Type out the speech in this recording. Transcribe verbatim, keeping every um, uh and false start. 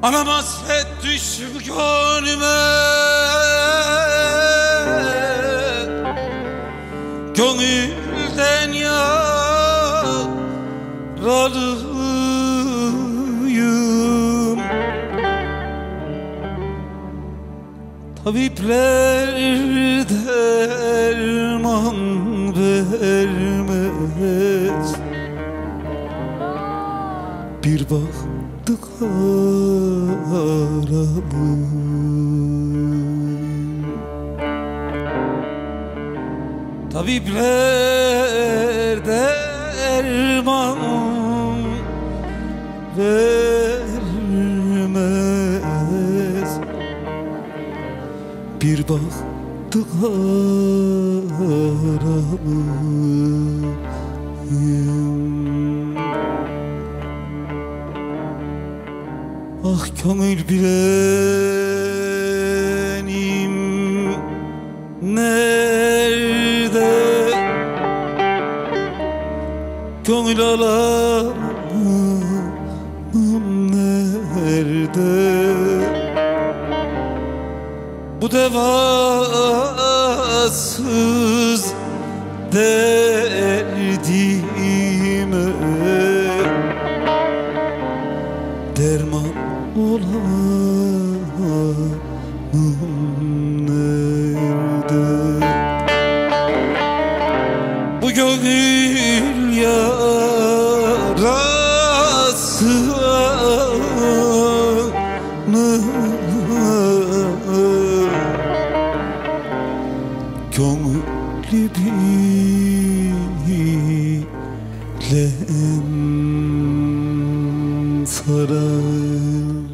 Anam hasret düşüp gönlüme, gönülden yaralıyım. Tabipler derman vermez, bir baktık aralım. Tabipler derman vermez, bir baktık aralım. Ah gönül bilenim nerede, gönül alanım nerede, bu devasız derdime derman olanım nerede? Bu gönül yarasını gönlü bilen sarar.